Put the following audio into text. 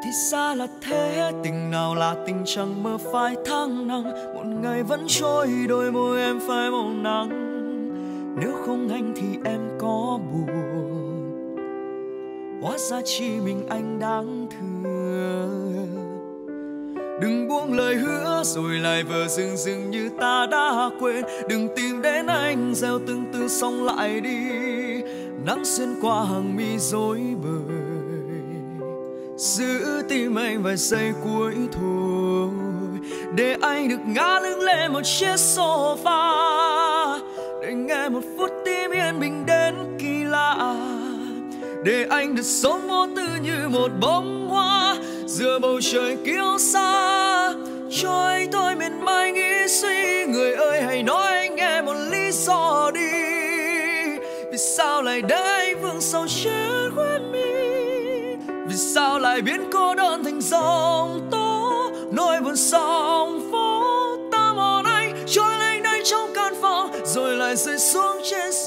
Thì ra là thế, tình nào là tình chẳng mơ phai tháng năm. Một ngày vẫn trôi, đôi môi em phai màu nắng. Nếu không anh thì em có buồn, hóa ra chỉ mình anh đáng thương. Đừng buông lời hứa rồi lại vờ dưng dưng như ta đã quên. Đừng tìm đến anh gieo từng từ xong lại đi. Nắng xuyên qua hàng mi rối bời, giữ tim anh vài giây cuối thôi. Để anh được ngã lưng lên một chiếc sofa, để nghe một phút tim yên bình đến kỳ lạ. Để anh được sống vô tư như một bông hoa giữa bầu trời kiêu sa. Cho anh thôi miền mai nghĩ suy, người ơi hãy nói anh nghe một lý do đi. Vì sao lại để anh vương sầu trên khóe mi? Vì sao lại biến cô đơn thành dòng tố, nỗi buồn sóng phố. Ta mòn anh trôi lên đây trong căn phòng, rồi lại rơi xuống trên